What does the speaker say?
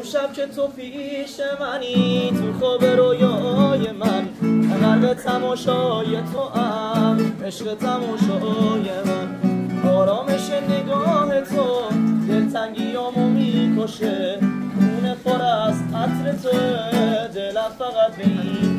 شب که تو پیش منی، تو خواب رویای من غرق تماشای تو ام، عشق تماشای من. آرامش نگاه تو دلتنگیامو میکشه، خونه پر از عطر تو، دلم فقط به این